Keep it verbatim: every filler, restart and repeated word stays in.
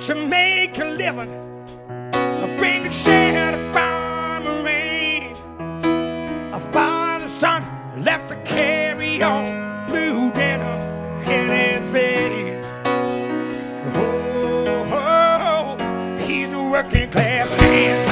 to make a living, bring a share to farm and rain. A father, son, left to carry on, blue denim in his veins. Oh, oh, oh, he's a working class man.